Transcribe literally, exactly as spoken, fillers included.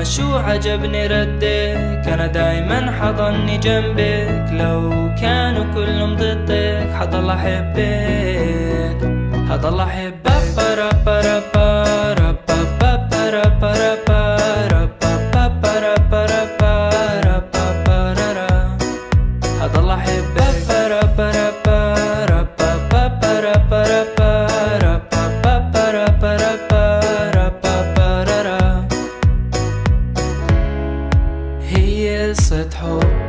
ما شو عجبني ردك، أنا دايما حضني جنبك، لو كانوا كلهم ضدك حضل أحبك حضل أحبك. رابا رابا رابا رابا رابا رابا رابا رابا